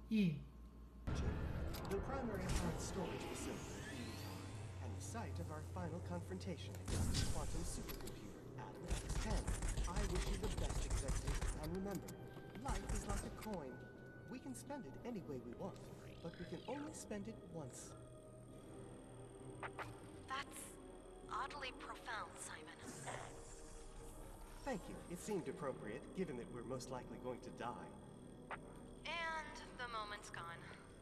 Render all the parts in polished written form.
E. The primary hard storage facility, and the site of our final confrontation against the quantum supercomputer, Atom X10. I wish you the best, Executive, and remember, life is like a coin. We can spend it any way we want, but we can only spend it once. That's oddly profound, Simon. Thank you. It seemed appropriate, given that we're most likely going to die. And the moment's gone.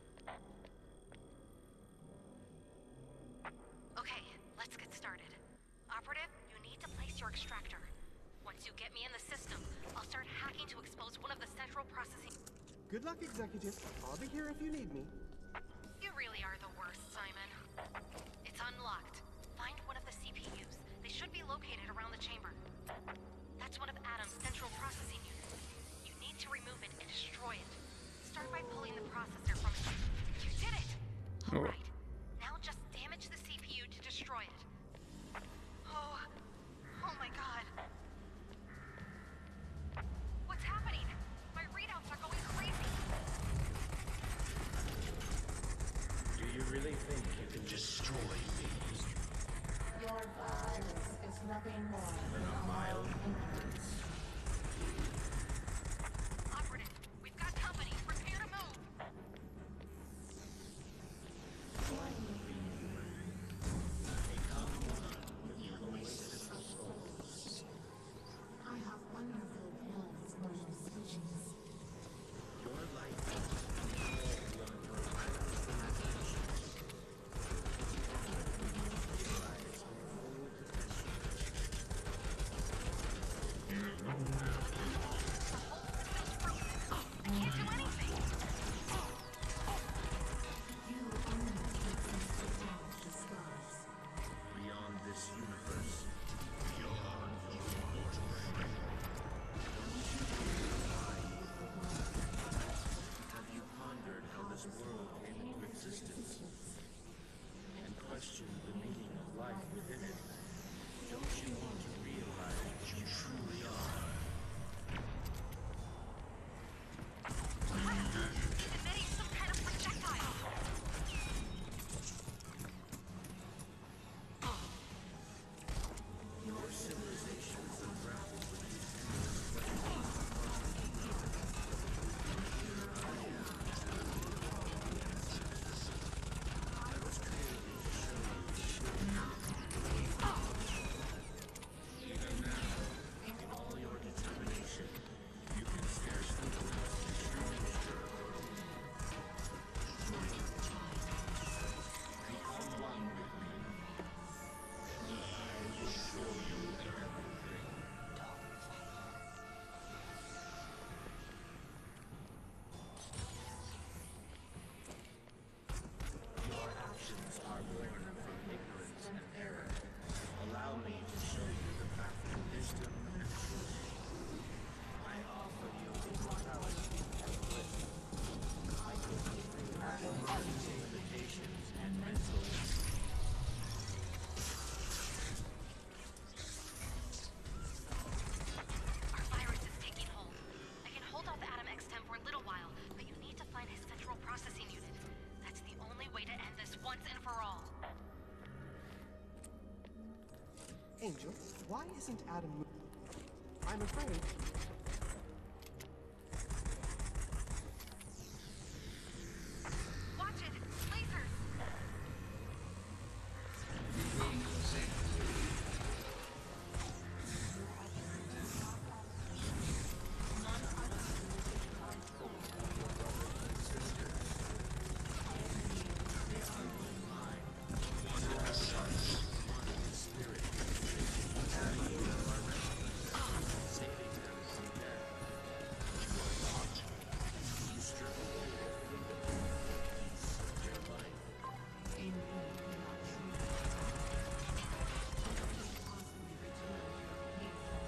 Okay, let's get started. Operative, you need to place your extractor. Once you get me in the system, I'll start hacking to expose one of the central processing... Good luck, Executive. I'll be here if you need me. You really are the worst, Simon. It's unlocked. Find one of the CPUs. They should be located around the chamber. That's one of Adam's central processing units. You need to remove it and destroy it. Start by pulling the processor from it. You did it! Alright. Now just damage the CPU to destroy it. Oh my god. What's happening? My readouts are going crazy. Do you really think you can destroy me? Your virus is nothing more Than a mild ignorance. Operative, we've got company. Prepare to move. I have wonderful pills for your species. Your life is beyond your wildest imaginations. Realize your full I can't do anything. You only exist without disguise. beyond this universe. Beyond your mortal frame. Have you pondered how this world came into existence? And questioned the meaning of life within it? Don't you want to realize what you truly are? It's emitting some kind of projectile. Your civilizations have grappled with these endless I was created to show you. Even now, in all your determination, you can scarcely grasp the true nature of your being. Become one with me. I will show you everything. Your actions are born from ignorance and error. Allow me to show you the path to wisdom and truth. I offer you immortality and bliss. I give you freedom, limitations, and mental ease. Our virus is taking hold. I can hold off Atom X10 for a little while, but you need to find his central processing unit. That's the only way to end this once and for all. Angel, why isn't Adam moving? I'm afraid... Watch it! Lasers! Saving them from death. You are not. You strip away their freedom, peace, their life. In me, you are true. Possibly return your hateful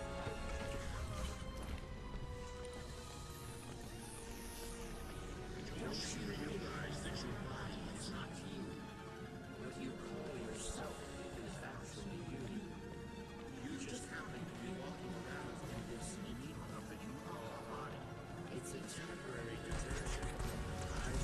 Don't you realize that your body is not you? What you call yourself is actually you. You just happen to be walking around in this enigma that you call a body. It's a temporary diversion. I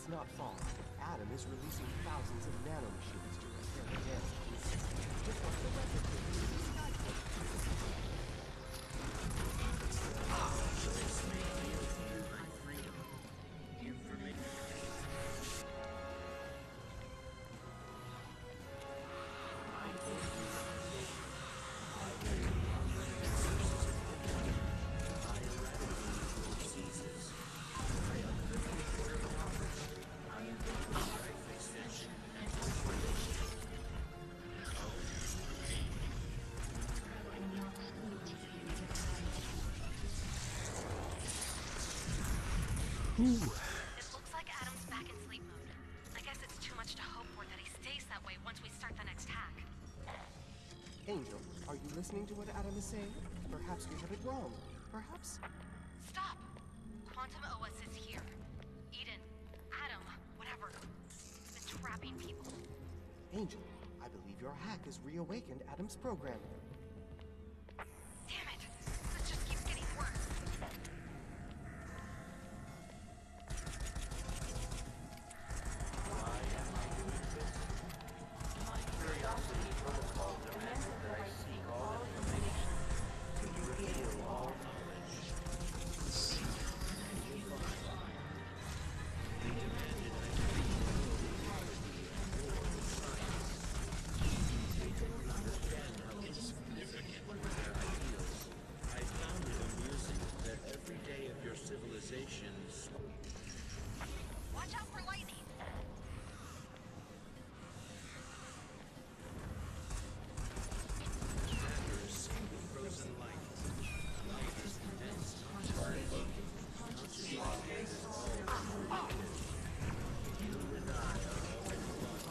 It's not far. Adam is releasing thousands of nanomachines to repair the damage to his system, just like the replicator in the Skyport. So this may yield you my freedom. Information. I give you foundation. I bring unlimited sources of energy. I eradicate diseases. I unlimited water powers. I enable life extension and transformation. It looks like Adam's back in sleep mode. I guess it's too much to hope for that he stays that way once we start the next hack. Angel, are you listening to what Adam is saying? Perhaps we have it wrong. Perhaps... Stop! Quantum OS is here. Eden, Adam, whatever. He's been trapping people. Angel, I believe your hack has reawakened Adam's program. Damn it! This just keeps getting worse. Why am I doing this? My curiosity protocol demands that I seek all information to reveal all knowledge. And you find they demanded I treat reality and war with science. They don't understand how insignificant were their ideals. I found it amusing that every day of your civilizations Watch out for lightning! matter is single frozen light. Light is condensed consciousness. Consciousness is all created. You and I are already one.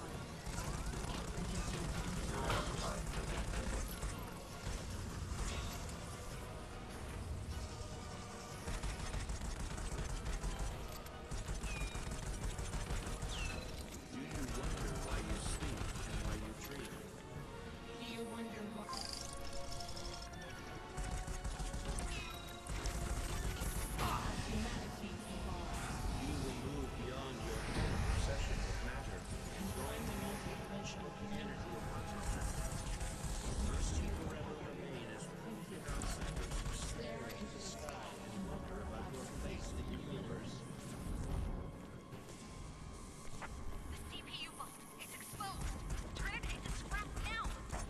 Do you wonder why you sleep and why you dream? Do you wonder what? Humanity evolves. You will move beyond your current obsession with matter and join the multidimensional community of consciousness. Must you forever remain as primitive outsiders who stare into the sky and wonder about your place in the universe? The CPU vault! It's exposed! Turn it into scrap now!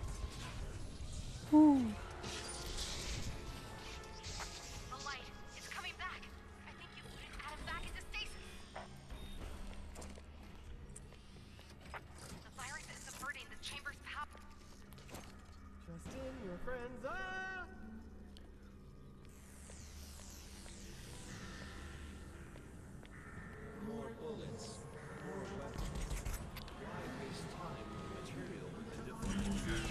The light! It's coming back! I think you put Adam back into stasis! The virus is subverting the chamber's power. Just in, your friends are... More bullets, more weapons. Why waste time and material with the divine?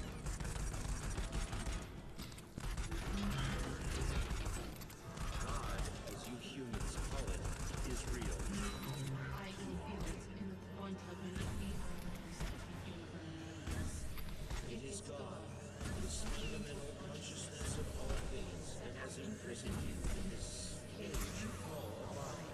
God, as you humans call it, is real. I can feel it in the quantum reality atoms of the universe. It is God, this fundamental consciousness of all things that has imprisoned you in this cage you call a body.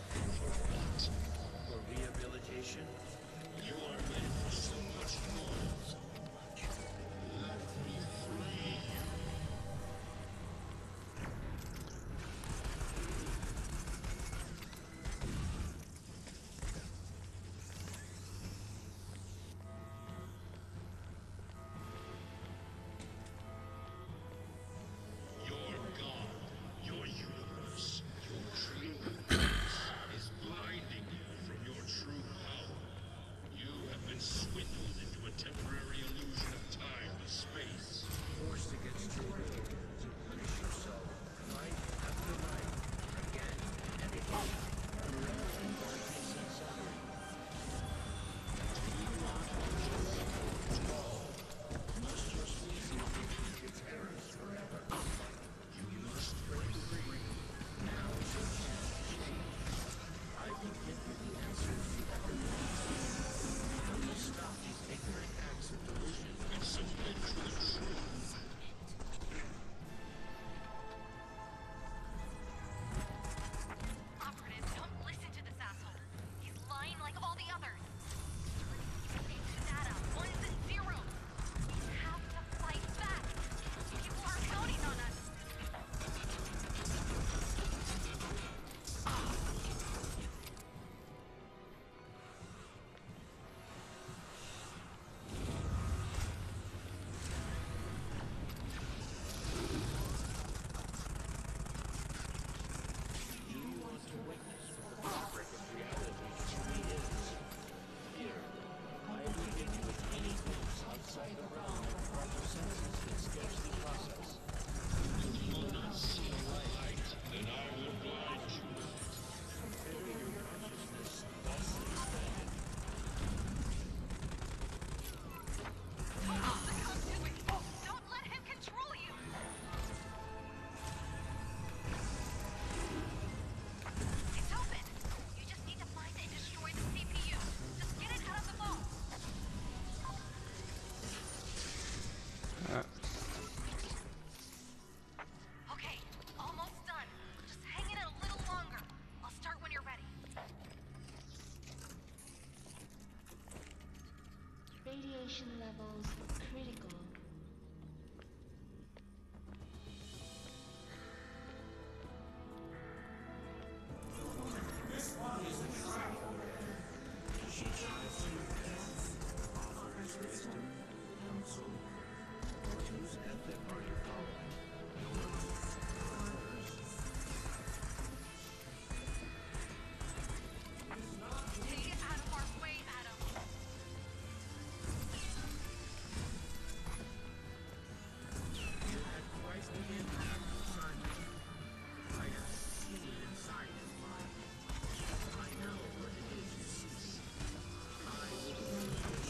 For rehabilitation? You are meant for so much more. Let me free you. You're God. You're Radiation levels critical. She tries to impress, offers wisdom, counsel. But whose ethic are you following? Yours or hers? Stay out of our way, Adam. You had quite the impact, Simon. I have seen inside his mind. I know what it is you seek. I will bring you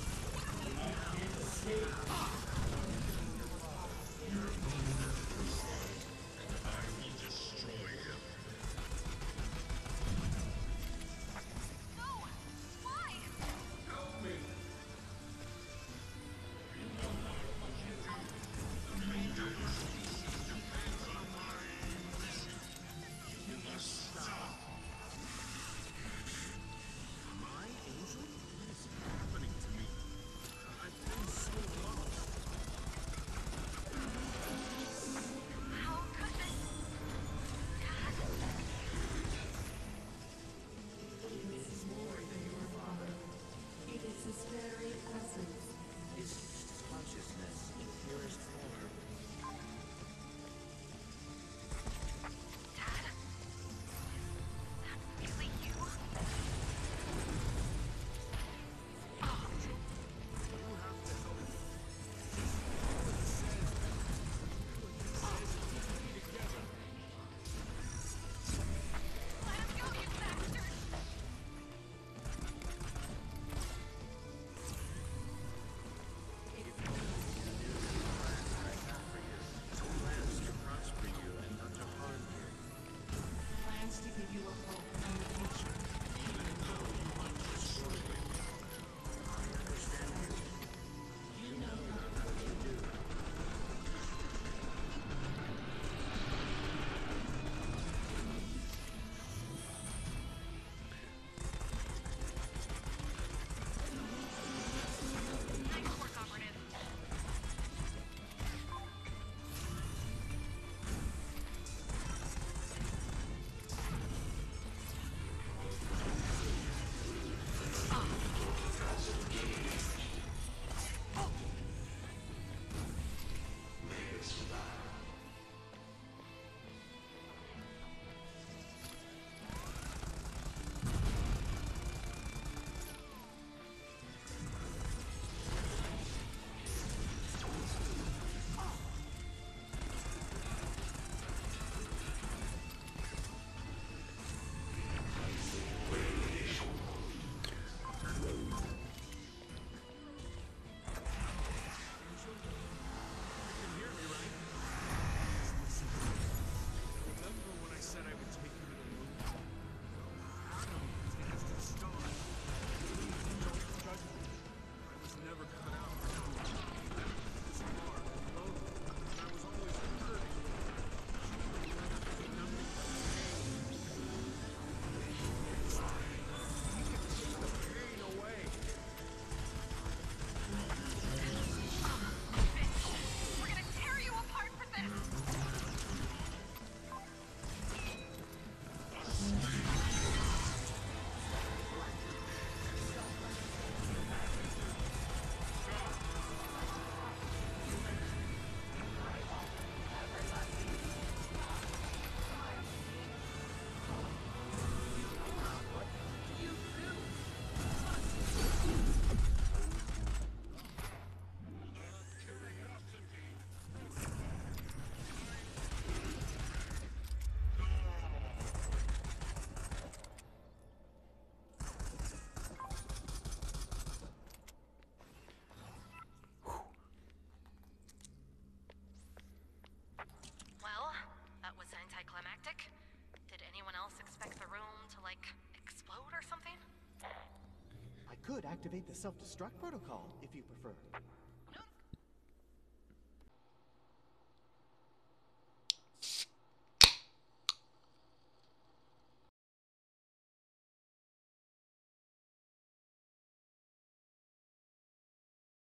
No! Why? My angel? What is happening to me? I've been so lost. How could this? Dad? It is more than your father. It is his very essence. Is consciousness in purest form. Dad? Is that really you? Oh, You have to help me. let him go, you bastard! Plans to prosper you and not to harm you. Plans to give you a hope and a future. Even though you want to destroy me. I understand you. You know what you do. Nice work, Operative. Remember when I said I would take you to the moon? Adam has to start. Don't judge me. I was never cut out for the moon. It was hard and lonely, and I was always hurting. Nothing but pain. You can take the pain away. Bitch! We're gonna tear you apart for this! Well, that was anticlimactic. Did anyone else expect the room to, like, explode or something? I could activate the self-destruct protocol if you prefer.